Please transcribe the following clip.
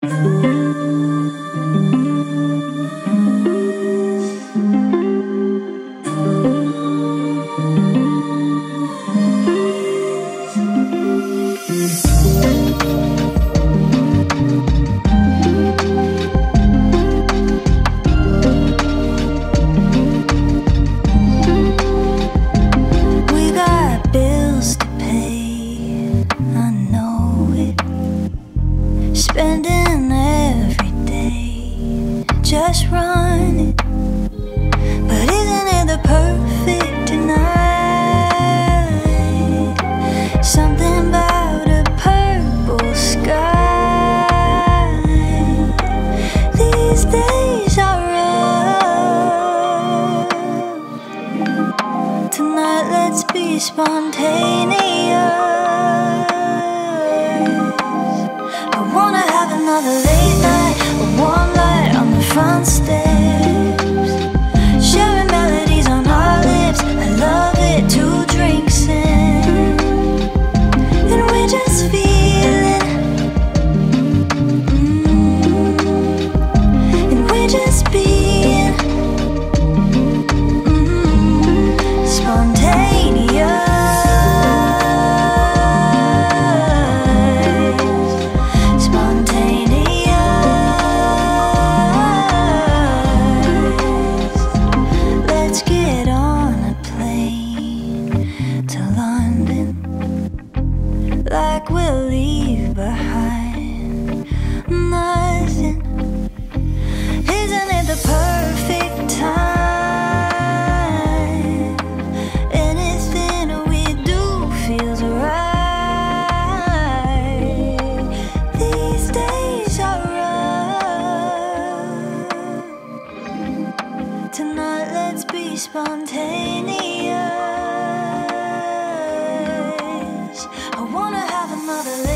Spending every day just running, but isn't it the perfect night? Something about a purple sky. These days are rough. Tonight let's be spontaneous. Another late night, a warm light on the front steps, sharing melodies on our lips. I love it, 2 drinks in, and we're just feeling, and we're just being spontaneous. Like we'll leave behind nothing. Isn't it the perfect time? Anything we do feels right. These days are rough. Tonight let's be spontaneous. I wanna have another